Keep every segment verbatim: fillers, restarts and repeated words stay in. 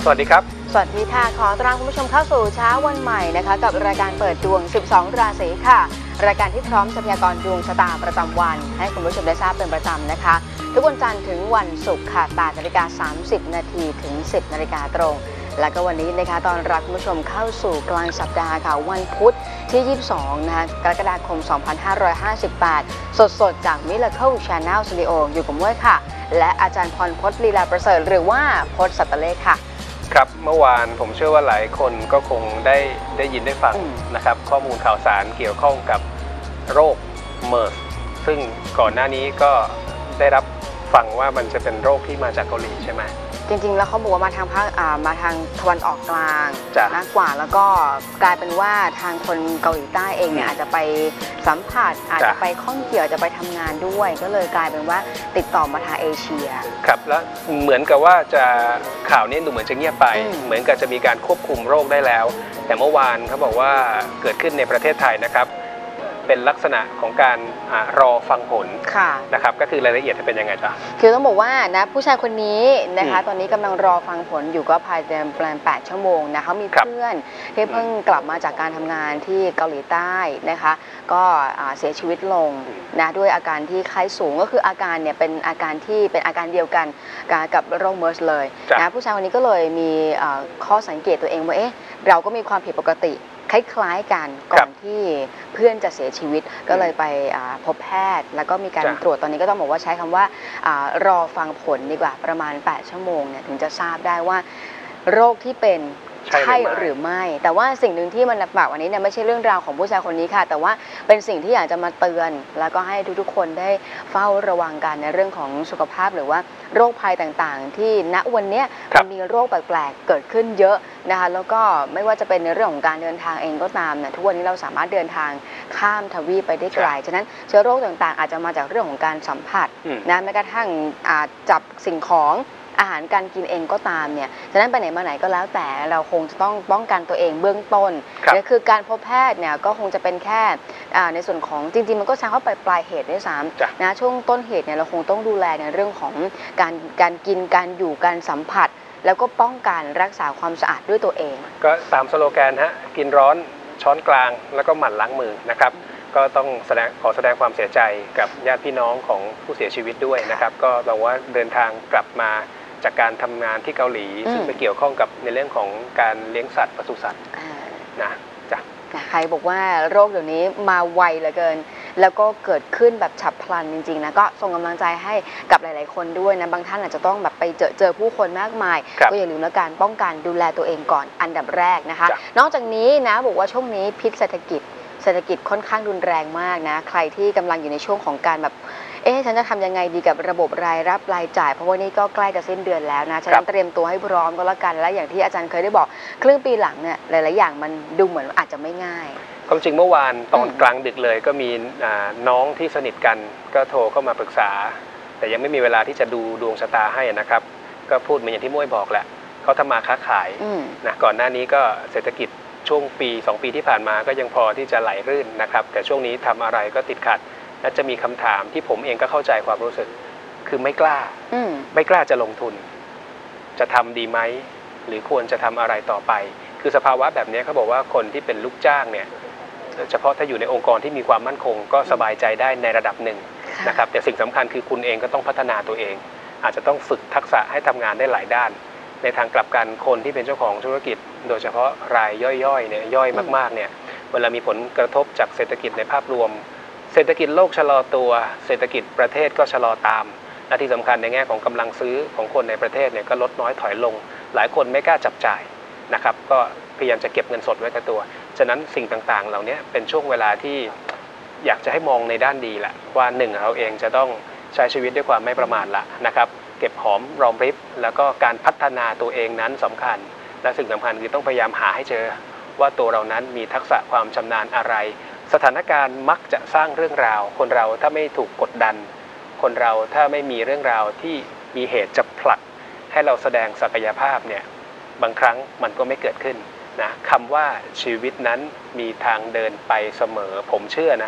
สวัสดีครับสวัสดีค่ะขอต้อนรับคุณผู้ชมเข้าสู่เช้าวันใหม่นะคะกับรายการเปิดดวงสิบสองราศีค่ะรายการที่พร้อมจะพยากรณ์ดวงชะตาประจำวันให้คุณผู้ชมได้ทราบเป็นประจำนะคะทุกวันจันทร์ถึงวันศุกร์ค่ะแปดนาฬิกาสามสิบนาทีถึงสิบนาฬิกาตรงแล้วก็วันนี้นะคะตอนรับคุณผู้ชมเข้าสู่กลางสัปดาห์ค่ะวันพุธที่ยี่สิบสองนะคะกรกฎาคมสองพันห้าร้อยห้าสิบแปดสดๆจาก Miracle Channel Studio อยู่กับม้วยค่ะและอาจารย์พรพจน์ลีลาประเสริฐหรือว่าพจน์สัตเลขค่ะครับเมื่อวานผมเชื่อว่าหลายคนก็คงได้ได้ยินได้ฟังนะครับข้อมูลข่าวสารเกี่ยวข้องกับโรคเมอร์สซึ่งก่อนหน้านี้ก็ได้รับฟังว่ามันจะเป็นโรคที่มาจากเกาหลีใช่ไหมจริงๆแล้วเขาบอกว่ามาทางภาคมาทางตะวันออกกลางมากกว่าแล้วก็กลายเป็นว่าทางคนเกาหลีใต้เองเนี่ยอาจจะไปสัมผัสอาจจะไปข้องเกี่ยวจะไปทำงานด้วยก็เลยกลายเป็นว่าติดต่อมาทางเอเชียครับแล้วเหมือนกับว่าจะข่าวนี้ดูเหมือนจะเงียบไปเหมือนกับจะมีการควบคุมโรคได้แล้วแต่เมื่อวานเขาบอกว่าเกิดขึ้นในประเทศไทยนะครับเป็นลักษณะของการรอฟังผลนะครับก็คือรายละเอียดจะเป็นยังไงจ๊ะคือต้องบอกว่านะผู้ชายคนนี้นะคะตอนนี้กำลังรอฟังผลอยู่ก็ภายในประมาณแปดชั่วโมงนะเขามีเพื่อนที่เพิ่งกลับมาจากการทำงานที่เกาหลีใต้นะคะก็เสียชีวิตลงนะด้วยอาการที่ไข้สูงก็คืออาการเนี่ยเป็นอาการที่เป็นอาการเดียวกันกับโรคเมอร์สเลยนะผู้ชายคนนี้ก็เลยมีข้อสังเกตตัวเองว่าเอ๊ะเราก็มีความผิดปกติคล้ายๆกันก่อนที่เพื่อนจะเสียชีวิตก็เลยไปพบแพทย์แล้วก็มีการตรวจตอนนี้ก็ต้องบอกว่าใช้คำว่ารอฟังผลดีกว่าประมาณแปดชั่วโมงเนี่ยถึงจะทราบได้ว่าโรคที่เป็นใช่หรือไม่แต่ว่าสิ่งหนึ่งที่มันฝากวันนี้เนี่ยไม่ใช่เรื่องราวของผู้ชายคนนี้ค่ะแต่ว่าเป็นสิ่งที่อยากจะมาเตือนแล้วก็ให้ทุกๆคนได้เฝ้าระวังกันในเรื่องของสุขภาพหรือว่าโรคภัยต่างๆที่ณวันนี้มันมีโรคแปลกๆเกิดขึ้นเยอะนะคะแล้วก็ไม่ว่าจะเป็นในเรื่องของการเดินทางเองก็ตามเนี่ยทุกวันนี้เราสามารถเดินทางข้ามทวีปไปได้ไกลฉะนั้นเชื้อโรคต่างๆอาจจะมาจากเรื่องของการสัมผัสนะแม้กระทั่งจับสิ่งของอาหารการกินเองก็ตามเนี่ยฉะนั้นไปไหนมาไหนก็แล้วแต่เราคงจะต้องป้องกันตัวเองเบื้องต้นนี่คือการพบแพทย์เนี่ยก็คงจะเป็นแค่ในส่วนของจริงๆมันก็ใช้เข้าไปปลายเหตุด้วยซ้ำนะช่วงต้นเหตุเนี่ยเราคงต้องดูแลในเรื่องของการการกินการอยู่การสัมผัสแล้วก็ป้องกันรักษาความสะอาดด้วยตัวเองก็ตามสโลแกนฮะกินร้อนช้อนกลางแล้วก็หมั่นล้างมือนะครับก็ต้องแสดงขอแสดงความเสียใจกับญาติพี่น้องของผู้เสียชีวิตด้วยนะครับก็บอกว่าเดินทางกลับมาจากการทำงานที่เกาหลีซึ่งไปเกี่ยวข้องกับในเรื่องของการเลี้ยงสัตว์ปศุสัตว์นะจ้ะใครบอกว่าโรคเดี๋ยวนี้มาไวเหลือเกินแล้วก็เกิดขึ้นแบบฉับพลันจริงๆนะก็ส่งกำลังใจให้กับหลายๆคนด้วยนะบางท่านอาจจะต้องแบบไปเจอเจอผู้คนมากมายก็อย่าลืมแล้วการป้องกันดูแลตัวเองก่อนอันดับแรกนะคะนอกจากนี้นะบอกว่าช่วงนี้พิษเศรษฐกิจเศรษฐกิจค่อนข้างรุนแรงมากนะใครที่กำลังอยู่ในช่วงของการแบบเอ๊ะฉันจะทำยังไงดีกับระบบรายรับรายจ่ายเพราะว่านี่ก็ใกล้จะสิ้นเดือนแล้วนะฉะนั้นเตรียมตัวให้พร้อมก็แล้วกันและอย่างที่อาจารย์เคยได้บอกครึ่งปีหลังเนี่ยหลายๆอย่างมันดูเหมือนอาจจะไม่ง่ายความจริงเมื่อวานตอนกลางดึกเลยก็มีน้องที่สนิทกันก็โทรเข้ามาปรึกษาแต่ยังไม่มีเวลาที่จะดูดวงชะตาให้นะครับก็พูดเหมือนอย่างที่ม้วยบอกแหละเขาทำมาค้าขายนะก่อนหน้านี้ก็เศรษฐกิจช่วงปีสองปีที่ผ่านมาก็ยังพอที่จะไหลรื่นนะครับแต่ช่วงนี้ทำอะไรก็ติดขัดและจะมีคำถามที่ผมเองก็เข้าใจความรู้สึกคือไม่กล้าไม่กล้าจะลงทุนจะทำดีไหมหรือควรจะทำอะไรต่อไปคือสภาวะแบบนี้เขาบอกว่าคนที่เป็นลูกจ้างเนี่ยเฉพาะถ้าอยู่ในองค์กรที่มีความมั่นคงก็สบายใจได้ในระดับหนึ่งนะครับแต่สิ่งสำคัญคือคุณเองก็ต้องพัฒนาตัวเองอาจจะต้องฝึกทักษะให้ทำงานได้หลายด้านในทางกลับกันคนที่เป็นเจ้าของธุรกิจโดยเฉพาะรายย่อยๆเนี่ยย่อยมากๆเนี่ยเวลามีผลกระทบจากเศรษฐกิจในภาพรวมเศรษฐกิจโลกชะลอตัวเศรษฐกิจประเทศก็ชะลอตามและที่สำคัญในแง่ของกำลังซื้อของคนในประเทศเนี่ยก็ลดน้อยถอยลงหลายคนไม่กล้าจับจ่ายนะครับก็พยายามจะเก็บเงินสดไว้กับตัวฉะนั้นสิ่งต่างๆเหล่านี้เป็นช่วงเวลาที่อยากจะให้มองในด้านดีแหละว่าหนึ่งเราเองจะต้องใช้ชีวิตด้วยความไม่ประมาทละนะครับเก็บหอมรอมริบแล้วก็การพัฒนาตัวเองนั้นสำคัญและสิ่งสำคัญคือต้องพยายามหาให้เจอว่าตัวเรานั้นมีทักษะความชำนาญอะไรสถานการณ์มักจะสร้างเรื่องราวคนเราถ้าไม่ถูกกดดันคนเราถ้าไม่มีเรื่องราวที่มีเหตุจะผลักให้เราแสดงศักยภาพเนี่ยบางครั้งมันก็ไม่เกิดขึ้นนะคำว่าชีวิตนั้นมีทางเดินไปเสมอผมเชื่อนะ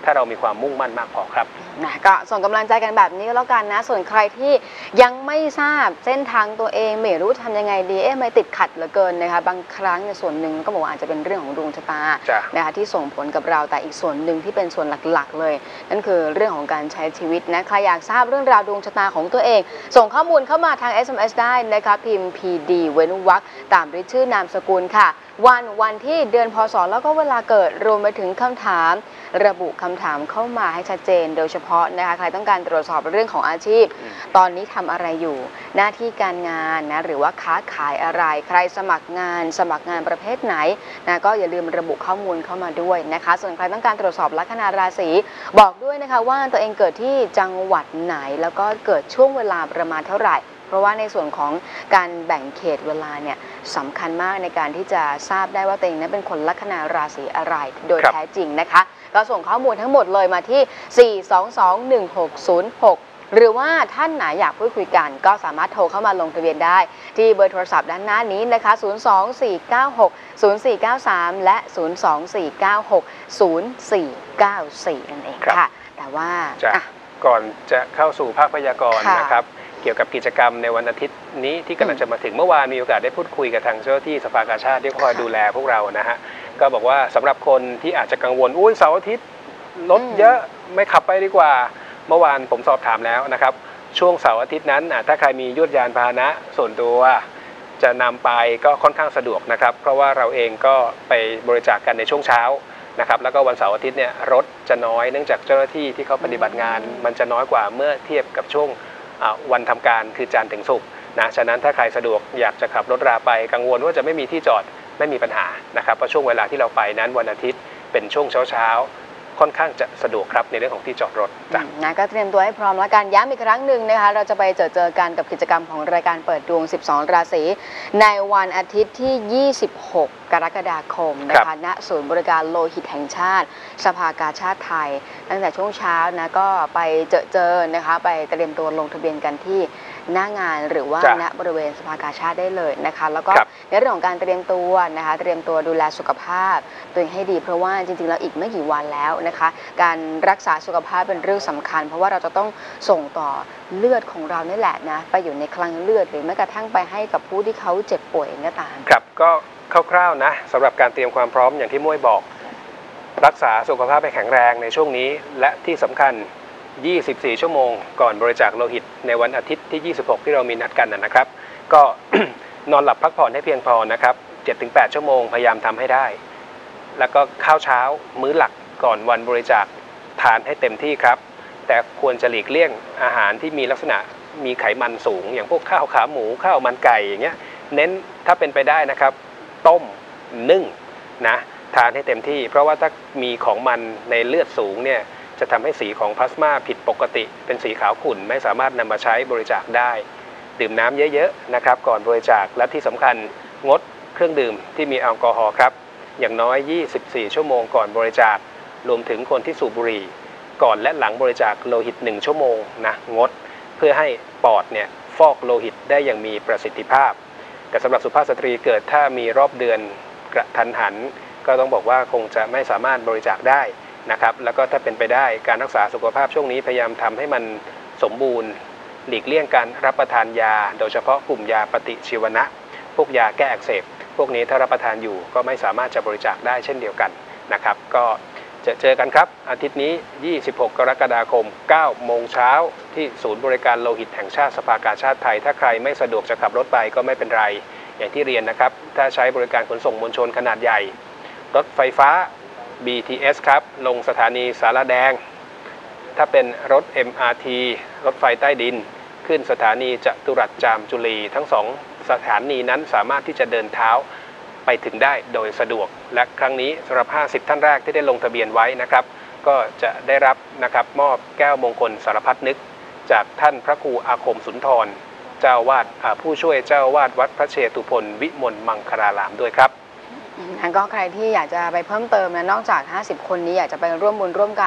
ถ้าเรามีความมุ่งมั่นมากพอครับนะก็ส่งกำลังใจกันแบบนี้ก็แล้วกันนะส่วนใครที่ยังไม่ทราบเส้นทางตัวเองไม่รู้ทำยังไงดีเอ๊ะไม่ติดขัดเหลือเกินนะคะบางครั้งในส่วนหนึ่งก็บอกว่าอาจจะเป็นเรื่องของดวงชะตานะคะที่ส่งผลกับเราแต่อีกส่วนหนึ่งที่เป็นส่วนหลักๆเลยนั่นคือเรื่องของการใช้ชีวิตนะใครอยากทราบเรื่องราวดวงชะตาของตัวเองส่งข้อมูลเข้ามาทาง เอส เอ็ม เอส ได้นะคะพิมพ์ พี ดี เว้นวรรคตามด้วยชื่อนามสกุลค่ะวันวันที่เดือนพศแล้วก็เวลาเกิดรวมไปถึงคำถามระบุคำถามเข้ามาให้ชัดเจนโดยเฉพาะนะคะใครต้องการตรวจสอบเรื่องของอาชีพตอนนี้ทำอะไรอยู่หน้าที่การงานนะหรือว่าค้าขายอะไรใครสมัครงานสมัครงานประเภทไหนนะก็อย่าลืมระบุข้อมูลเข้ามาด้วยนะคะส่วนใครต้องการตรวจสอบลัคนาราศีบอกด้วยนะคะว่าตัวเองเกิดที่จังหวัดไหนแล้วก็เกิดช่วงเวลาประมาณเท่าไหร่เพราะว่าในส่วนของการแบ่งเขตเวลาเนี่ยสำคัญมากในการที่จะทราบได้ว่าตัวเองนั้นเป็นคนลัคนาราศีอะไรโดยแท้จริงนะคะก็ส่งข้อมูลทั้งหมดเลยมาที่ สี่ สอง สอง หนึ่ง หก ศูนย์ หก หรือว่าท่านไหนอยากพูดคุยกันก็สามารถโทรเข้ามาลงทะเบียนได้ที่เบอร์โทรศัพท์ด้านหน้านี้นะคะ ศูนย์ สอง สี่ เก้า หก ศูนย์ สี่ เก้า สาม และ ศูนย์ สอง สี่ เก้า หก ศูนย์ สี่ เก้า สี่ นั่นเองค่ะแต่ว่าก่อนจะเข้าสู่ภาคพยากรณ์นะครับเกี่ยวกับกิจกรรมในวันอาทิตย์นี้ที่กำลังจะมาถึงเมื่อวานมีโอกาสได้พูดคุยกับทางเจ้าหน้าที่สภากาชาดที่คอยดูแลพวกเรานะฮะก็บอกว่าสำหรับคนที่อาจจะกังวลอุ้ยเสาร์อาทิตย์รถเยอะไม่ขับไปดีกว่าเมื่อวานผมสอบถามแล้วนะครับช่วงเสาร์อาทิตย์นั้นถ้าใครมียวดยานพาหนะส่วนตัวจะนำไปก็ค่อนข้างสะดวกนะครับเพราะว่าเราเองก็ไปบริจาคกันในช่วงเช้านะครับแล้วก็วันเสาร์อาทิตย์เนี่ยรถจะน้อยเนื่องจากเจ้าหน้าที่ที่เขาปฏิบัติงานมันจะน้อยกว่าเมื่อเทียบกับช่วงวันทำการคือจันทร์ถึงศุกร์นะฉะนั้นถ้าใครสะดวกอยากจะขับรถราไปกังวลว่าจะไม่มีที่จอดไม่มีปัญหานะครับเพราะช่วงเวลาที่เราไปนั้นวันอาทิตย์เป็นช่วงเช้าเช้าค่อนข้างจะสะดวกครับในเรื่องของที่จอดรถจ้ะนะก็เตรียมตัวให้พร้อมแล้วกันย้ำอีกครั้งหนึ่งนะคะเราจะไปเจอเจอกันกับกิจกรรมของรายการเปิดดวงสิบสองราศีในวันอาทิตย์ที่ยี่สิบหกกรกฎาคมนะคะณศูนย์บริการโลหิตแห่งชาติสภากาชาดไทยตั้งแต่ช่วงเช้านะก็ไปเจอเจอนะคะไปเตรียมตัวลงทะเบียนกันที่หน้างานหรือว่าณบริเวณสภากาชาดได้เลยนะคะแล้วก็ในเรื่องของการเตรียมตัวนะคะเตรียมตัวดูแลสุขภาพตัวเองให้ดีเพราะว่าจริงๆแล้วอีกไม่กี่วันแล้วนะคะการรักษาสุขภาพเป็นเรื่องสำคัญเพราะว่าเราจะต้องส่งต่อเลือดของเรานี่แหละนะไปอยู่ในคลังเลือดหรือแม้กระทั่งไปให้กับผู้ที่เขาเจ็บป่วยก็ตามครับก็คร่าวๆนะสำหรับการเตรียมความพร้อมอย่างที่ม้วยบอกรักษาสุขภาพให้แข็งแรงในช่วงนี้และที่สำคัญยี่สิบสี่ชั่วโมงก่อนบริจาคโลหิตในวันอาทิตย์ที่ยี่สิบหกที่เรามีนัดกันนะครับก็ นอนหลับพักผ่อนให้เพียงพอนะครับ เจ็ดถึงแปด ชั่วโมงพยายามทำให้ได้แล้วก็ข้าวเช้ามื้อหลักก่อนวันบริจาคทานให้เต็มที่ครับแต่ควรจะหลีกเลี่ยงอาหารที่มีลักษณะมีไขมันสูงอย่างพวกข้าวขาหมูข้าวมันไก่อย่างเงี้ยเน้นถ้าเป็นไปได้นะครับต้มนึ่งนะทานให้เต็มที่เพราะว่าถ้ามีของมันในเลือดสูงเนี่ยจะทำให้สีของพลาสมาผิดปกติเป็นสีขาวขุ่นไม่สามารถนำมาใช้บริจาคได้ดื่มน้ำเยอะๆนะครับก่อนบริจาคและที่สำคัญงดเครื่องดื่มที่มีแอลกอฮอล์ครับอย่างน้อยยี่สิบสี่ชั่วโมงก่อนบริจาครวมถึงคนที่สูบบุหรี่ก่อนและหลังบริจาคโลหิตหนึ่งชั่วโมงนะงดเพื่อให้ปอดเนี่ยฟอกโลหิตได้อย่างมีประสิทธิภาพแต่สำหรับสุภาพสตรีเกิดถ้ามีรอบเดือนกระทันหันก็ต้องบอกว่าคงจะไม่สามารถบริจาคได้นะครับแล้วก็ถ้าเป็นไปได้การรักษาสุขภาพช่วงนี้พยายามทำให้มันสมบูรณ์หลีกเลี่ยงการรับประทานยาโดยเฉพาะกลุ่มยาปฏิชีวนะพวกยาแก้อักเสบพวกนี้ถ้ารับประทานอยู่ก็ไม่สามารถจะบริจาคได้เช่นเดียวกันนะครับก็จะเจอกันครับอาทิตย์นี้ยี่สิบหกกรกฎาคมเก้าโมงเช้าที่ศูนย์บริการโลหิตแห่งชาติสภากาชาดไทยถ้าใครไม่สะดวกจะขับรถไปก็ไม่เป็นไรอย่างที่เรียนนะครับถ้าใช้บริการขนส่งมวลชนขนาดใหญ่รถไฟฟ้า บี ที เอส ครับลงสถานีสารแดงถ้าเป็นรถ เอ็ม อาร์ ที รถไฟใต้ดินขึ้นสถานีจตุรัสจามจุลีทั้งสองสถานีนั้นสามารถที่จะเดินเท้าไปถึงได้โดยสะดวกและครั้งนี้สำหรับห้าสิบท่านแรกที่ได้ลงทะเบียนไว้นะครับก็จะได้รับนะครับมอบแก้วมงคลสารพัดนึกจากท่านพระครูอาคมสุนทรเจ้าวาดผู้ช่วยเจ้าวาดวัดพระเชตุพนวิมลมังคลารามด้วยครับแล้วก็ใครที่อยากจะไปเพิ่มเติมนะนอกจากห้าสิบคนนี้อยากจะไปร่วมบุญร่วมกัน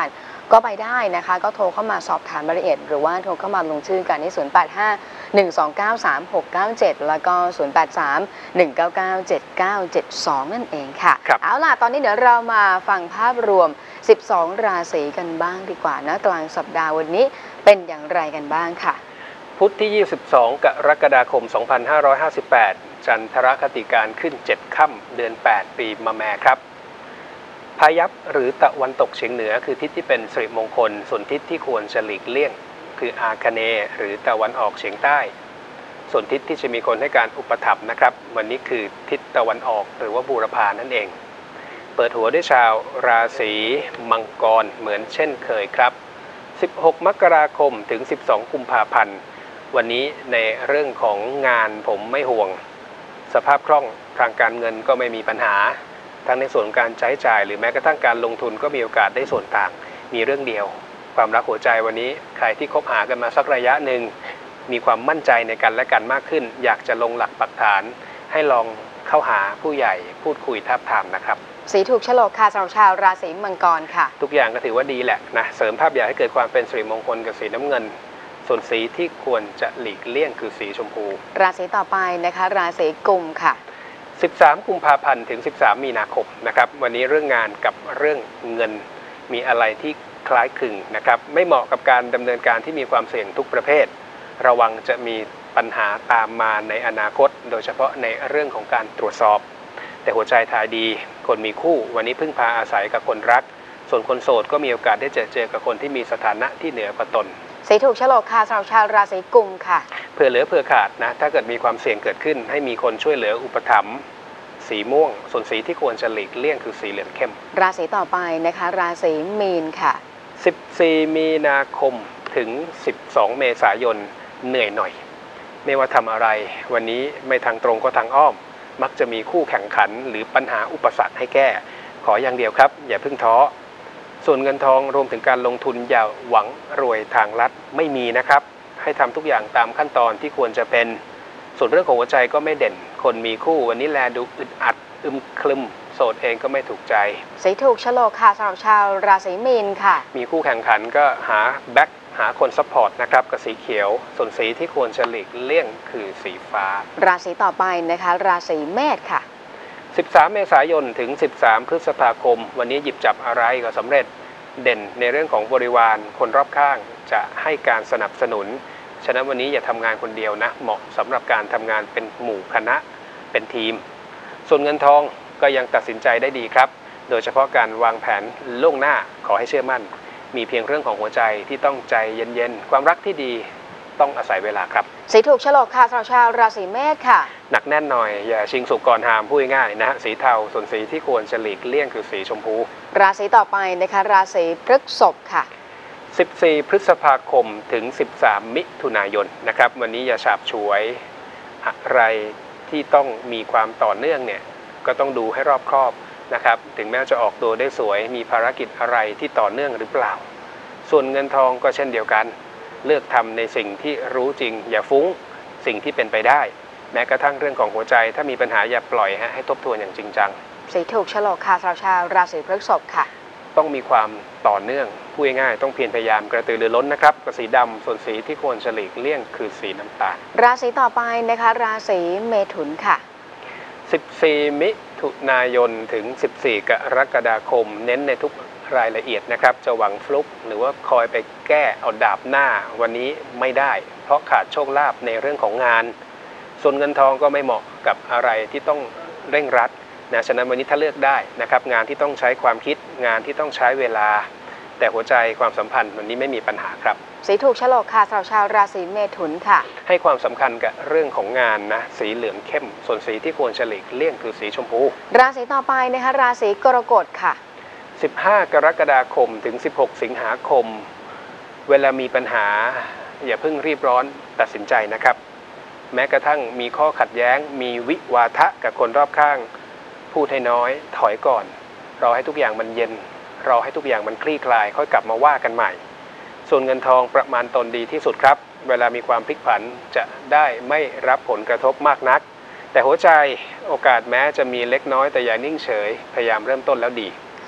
ก็ไปได้นะคะก็โทรเข้ามาสอบถามรายละเอียดหรือว่าโทรเข้ามาลงชื่อกันที่ศูนย์ แปด ห้า หนึ่ง สอง เก้า สาม หก เก้า เจ็ดแล้วก็ศูนย์ แปด สาม หนึ่ง เก้า เก้า เจ็ด เก้า เจ็ด สองนั่นเองค่ะเอาล่ะตอนนี้เดี๋ยวเรามาฟังภาพรวมสิบสองราศีกันบ้างดีกว่านะกลางสัปดาห์วันนี้เป็นอย่างไรกันบ้างค่ะพุธที่ยี่สิบสองกรกฎาคมสองพันห้าร้อยห้าสิบแปดจันทรคติการขึ้นเจ็ดค่ำเดือนแปดปีมะแม่ครับพายัพหรือตะวันตกเฉียงเหนือคือทิศที่เป็นสิริมงคลส่วนทิศที่ควรจะหลีกเลี่ยงคืออาคเนย์หรือตะวันออกเฉียงใต้ส่วนทิศที่จะมีคนให้การอุปถัมภ์นะครับวันนี้คือทิศตะวันออกหรือว่าบูรพานั่นเองเปิดหัวด้วยชาวราศีมังกรเหมือนเช่นเคยครับสิบหกมกราคมถึงสิบสองกุมภาพันธ์วันนี้ในเรื่องของงานผมไม่ห่วงสภาพคล่องทางการเงินก็ไม่มีปัญหาทั้งในส่วนการใช้จ่ายหรือแม้กระทั่งการลงทุนก็มีโอกาสได้ส่วนต่างมีเรื่องเดียวความรักหัวใจวันนี้ใครที่คบหากันมาสักระยะหนึ่งมีความมั่นใจในกันและกันมากขึ้นอยากจะลงหลักปักฐานให้ลองเข้าหาผู้ใหญ่พูดคุยทับทามนะครับสีถูกโฉลกค่ะสำหรับชาวราศีมังกรค่ะทุกอย่างก็ถือว่าดีแหละนะเสริมภาพใหญ่ให้เกิดความเป็นสิริมงคลกับสีน้ำเงินส่วนสีที่ควรจะหลีกเลี่ยงคือสีชมพูราศีต่อไปนะคะราศีกุมค่ะสิบสามกุมภาพันธ์ถึงสิบสามมีนาคมนะครับวันนี้เรื่องงานกับเรื่องเงินมีอะไรที่คล้ายคลึงนะครับไม่เหมาะกับการดำเนินการที่มีความเสี่ยงทุกประเภทระวังจะมีปัญหาตามมาในอนาคตโดยเฉพาะในเรื่องของการตรวจสอบแต่หัวใจทายดีคนมีคู่วันนี้พึ่งพาอาศัยกับคนรักส่วนคนโสดก็มีโอกาสได้เจอเจอกับคนที่มีสถานะที่เหนือกว่าตนสีถูกโฉลกค่ะสำหรับชาวราศีกุมค่ะเผื่อเหลือเผื่อขาดนะถ้าเกิดมีความเสี่ยงเกิดขึ้นให้มีคนช่วยเหลืออุปถัมภ์สีม่วงส่วนสีที่ควรจะหลีกเลี่ยงคือสีเหลืองเข้มราศีต่อไปนะคะราศีมีนค่ะสิบสี่มีนาคมถึงสิบสองเมษายนเหนื่อยหน่อยไม่ว่าทำอะไรวันนี้ไม่ทางตรงก็ทางอ้อมมักจะมีคู่แข่งขันหรือปัญหาอุปสรรคให้แก้ขออย่างเดียวครับอย่าเพิ่งท้อส่วนเงินทองรวมถึงการลงทุนอย่าหวังรวยทางลัดไม่มีนะครับให้ทำทุกอย่างตามขั้นตอนที่ควรจะเป็นส่วนเรื่องของหัวใจก็ไม่เด่นคนมีคู่วันนี้แลดูอึดอัดอึมครึมโสดเองก็ไม่ถูกใจสีถูกโฉลกค่ะสำหรับชาวราศีมีนค่ะมีคู่แข่งขันก็หาแบ็คหาคนซัพพอร์ตนะครับกับสีเขียวส่วนสีที่ควรจะหลีกเลี่ยงคือสีฟ้าราศีต่อไปนะคะราศีเมษค่ะสิบสามเมษายนถึงสิบสามพฤษภาคมวันนี้หยิบจับอะไรก็สำเร็จเด่นในเรื่องของบริวารคนรอบข้างจะให้การสนับสนุนฉะนั้นวันนี้อย่าทำงานคนเดียวนะเหมาะสำหรับการทำงานเป็นหมู่คณะเป็นทีมส่วนเงินทองก็ยังตัดสินใจได้ดีครับโดยเฉพาะการวางแผนล่วงหน้าขอให้เชื่อมั่นมีเพียงเรื่องของหัวใจที่ต้องใจเย็นๆความรักที่ดีต้องอาศัยเวลาครับสีถูกโฉลกค่ะสำหรับชาวราศีเมษค่ะหนักแน่นหน่อยอย่าชิงสุกก่อนหามพูดง่ายๆนะฮะสีเทาส่วนสีที่ควรจะหลีกเลี่ยงคือสีชมพูราศีต่อไปนะคะราศีพฤษภค่ะสิบสี่พฤษภาคมถึงสิบสามมิถุนายนนะครับวันนี้อย่าฉาบฉวยอะไรที่ต้องมีความต่อเนื่องเนี่ยก็ต้องดูให้รอบคอบนะครับถึงแม้จะออกตัวได้สวยมีภารกิจอะไรที่ต่อเนื่องหรือเปล่าส่วนเงินทองก็เช่นเดียวกันเลือกทำในสิ่งที่รู้จริงอย่าฟุ้งสิ่งที่เป็นไปได้แม้กระทั่งเรื่องของหัวใจถ้ามีปัญหาอย่าปล่อยให้ทบทวนอย่างจริงจังสีถูกโฉลกค่ะสำหรับชาวราศีพฤษภค่ะต้องมีความต่อเนื่องพูดง่ายๆต้องเพียรพยายามกระตือรือร้นนะครับกับสีดำส่วนสีที่ควรฉลีกเลี่ยงคือสีน้ำตาลราศีต่อไปนะคะราศีเมถุนค่ะสิบสี่มิถุนายนถึงสิบสี่กรกฎาคมเน้นในทุกรายละเอียดนะครับจะหวังฟลุกหรือว่าคอยไปแก้เอาดาบหน้าวันนี้ไม่ได้เพราะขาดโชคลาภในเรื่องของงานส่วนเงินทองก็ไม่เหมาะกับอะไรที่ต้องเร่งรัดนะฉะนั้นวันนี้ถ้าเลือกได้นะครับงานที่ต้องใช้ความคิดงานที่ต้องใช้เวลาแต่หัวใจความสัมพันธ์วันนี้ไม่มีปัญหาครับสีถูกโฉลกค่ะสำหรับชาวราศีเมถุนค่ะให้ความสำคัญกับเรื่องของงานนะสีเหลืองเข้มส่วนสีที่ควรฉลีกเลี่ยงคือสีชมพูราศีต่อไปนะคะราศีกรกฎค่ะสิบห้ากรกฎาคมถึงสิบหกสิงหาคมเวลามีปัญหาอย่าเพิ่งรีบร้อนตัดสินใจนะครับแม้กระทั่งมีข้อขัดแย้งมีวิวาทะกับคนรอบข้างพูดให้น้อยถอยก่อนรอให้ทุกอย่างมันเย็นรอให้ทุกอย่างมันคลี่คลายค่อยกลับมาว่ากันใหม่ส่วนเงินทองประมาณตนดีที่สุดครับเวลามีความพลิกผันจะได้ไม่รับผลกระทบมากนักแต่หัวใจโอกาสแม้จะมีเล็กน้อยแต่อย่านิ่งเฉยพยายามเริ่มต้นแล้วดีสี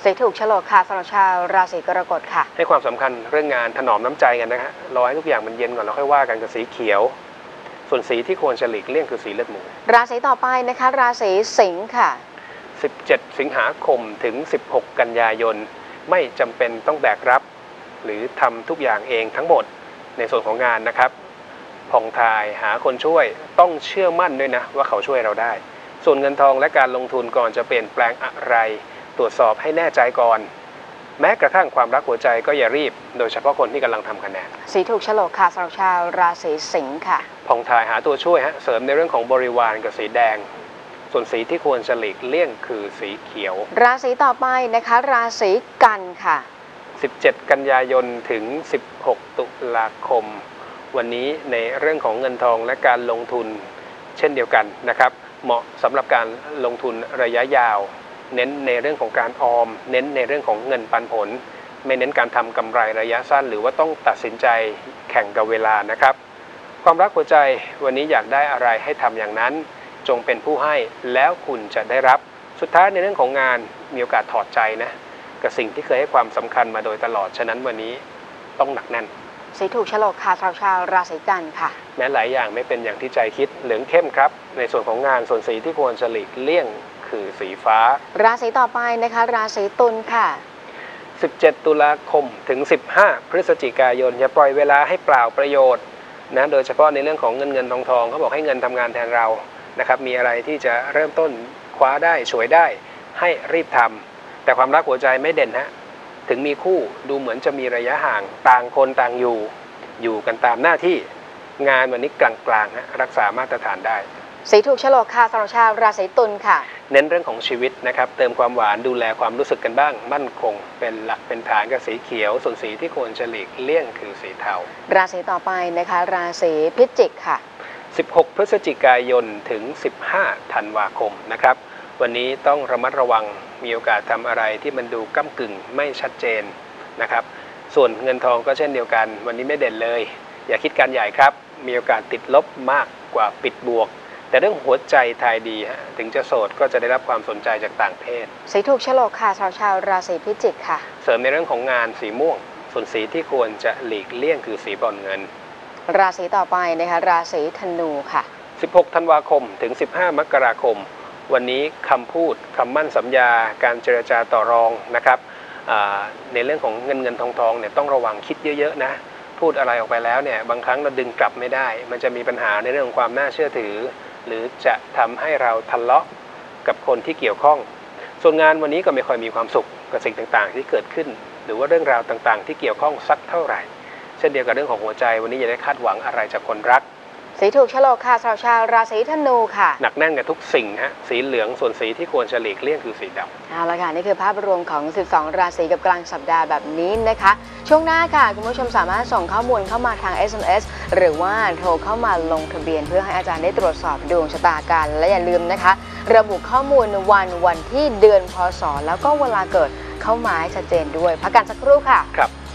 สีถูกโฉลกค่ะสำหรับชาวราศีกรกฎค่ะให้ความสำคัญเรื่องงานถนอมน้ำใจกันนะฮะรอให้ทุกอย่างมันเย็นก่อนแล้วค่อยว่ากันกับสีเขียวส่วนสีที่ควรจะหลีกเลี่ยงคือสีเลือดหมูราศีต่อไปนะคะราศีสิงค์ค่ะสิบเจ็ดสิงหาคมถึงสิบหกกันยายนไม่จำเป็นต้องแบกรับหรือทำทุกอย่างเองทั้งหมดในส่วนของงานนะครับผ่องทายหาคนช่วยต้องเชื่อมั่นด้วยนะว่าเขาช่วยเราได้ส่วนเงินทองและการลงทุนก่อนจะเปลี่ยนแปลงอะไรตรวจสอบให้แน่ใจก่อนแม้กระทั่งความรักหัวใจก็อย่ารีบโดยเฉพาะคนที่กำลังทำคะแนนสีถูกโฉลกค่ะสำหรับชาวราศีสิงค์ค่ะผ่องทายหาตัวช่วยฮะเสริมในเรื่องของบริวารกับสีแดงส่วนสีที่ควรจะหลีกเลี่ยงคือสีเขียวราศีต่อไปนะคะราศีกันค่ะสิบเจ็ดกันยายนถึงสิบหกตุลาคมวันนี้ในเรื่องของเงินทองและการลงทุนเช่นเดียวกันนะครับเหมาะสำหรับการลงทุนระยะยาวเน้นในเรื่องของการออมเน้นในเรื่องของเงินปันผลไม่เน้นการทำกำไรระยะสั้นหรือว่าต้องตัดสินใจแข่งกับเวลานะครับความรักหัวใจวันนี้อยากได้อะไรให้ทำอย่างนั้นจงเป็นผู้ให้แล้วคุณจะได้รับสุดท้ายในเรื่องของงานมีโอกาสถอดใจนะกับสิ่งที่เคยให้ความสำคัญมาโดยตลอดฉะนั้นวันนี้ต้องหนักแน่นสีถูกโฉลกค่ะสำหรับชาวราศีกันค่ะแม้หลายอย่างไม่เป็นอย่างที่ใจคิดเหลืองเข้มครับในส่วนของงานส่วนสีที่ควรจะหลีกเลี่ยงคือสีฟ้าราศีต่อไปนะคะราศีตุลค่ะสิบเจ็ดตุลาคมถึงสิบห้าพฤศจิกายนอย่าปล่อยเวลาให้เปล่าประโยชน์นะโดยเฉพาะในเรื่องของเงินเงินทองทองเขาบอกให้เงินทำงานแทนเรานะครับมีอะไรที่จะเริ่มต้นคว้าได้ฉวยได้ให้รีบทำแต่ความรักหัวใจไม่เด่นฮะถึงมีคู่ดูเหมือนจะมีระยะห่างต่างคนต่างอยู่อยู่กันตามหน้าที่งานวันนี้กลางๆฮะรักษามาตรฐานได้สีถูกโฉลกค่ะสำหรับชาวราศีตุลค่ะเน้นเรื่องของชีวิตนะครับเติมความหวานดูแลความรู้สึกกันบ้างมั่นคงเป็นหลักเป็นฐานกับสีเขียวส่วนสีที่ควรจะหลีกเลี่ยงคือสีเทาราศีต่อไปนะคะราศีพิจิกค่ะสิบหกพฤศจิกายนถึงสิบห้าธันวาคมนะครับวันนี้ต้องระมัดระวังมีโอกาสทำอะไรที่มันดูก้ำกึ่งไม่ชัดเจนนะครับส่วนเงินทองก็เช่นเดียวกันวันนี้ไม่เด่นเลยอย่าคิดการใหญ่ครับมีโอกาสติดลบมากกว่าปิดบวกแต่เรื่องหัวใจทายดีฮะถึงจะโสดก็จะได้รับความสนใจจากต่างเพศสีถูกโฉลกค่ะชาวชาวราศีพิจิกค่ะเสริมในเรื่องของงานสีม่วงส่วนสีที่ควรจะหลีกเลี่ยงคือสีบรอนเงินราศีต่อไปนะคะราศีธนูค่ะสิบหกธันวาคมถึงสิบห้ามกราคมวันนี้คำพูดคำมั่นสัญญาการเจรจาต่อรองนะครับในเรื่องของเงินเงินทองทองเนี่ยต้องระวังคิดเยอะๆนะพูดอะไรออกไปแล้วเนี่ยบางครั้งเราดึงกลับไม่ได้มันจะมีปัญหาในเรื่องของความน่าเชื่อถือหรือจะทำให้เราทะเลาะกับคนที่เกี่ยวข้องส่วนงานวันนี้ก็ไม่ค่อยมีความสุขกับสิ่งต่างๆที่เกิดขึ้นหรือว่าเรื่องราวต่างๆที่เกี่ยวข้องสักเท่าไหร่เช่นเดียวกับเรื่องของหัวใจวันนี้อย่าได้คาดหวังอะไรจากคนรักสีถูกโฉลกค่ะชาวชาวราศีธนูค่ะหนักแน่นกับทุกสิ่งฮะสีเหลืองส่วนสีที่ควรจะหลีกเลี่ยงคือสีดำเอาละค่ะนี่คือภาพรวมของสิบสองราศีกับกลางสัปดาห์แบบนี้นะคะช่วงหน้าค่ะคุณผู้ชมสามารถส่งข้อมูลเข้ามาทาง เอส เอ็ม เอส หรือว่าโทรเข้ามาลงทะเบียนเพื่อให้อาจารย์ได้ตรวจสอบดวงชะตากันและอย่าลืมนะคะระบุข้อมูลวันวันที่เดือนพศแล้วก็เวลาเกิดเข้ามาให้ชัดเจนด้วยพักกันสักครู่ค่ะครับ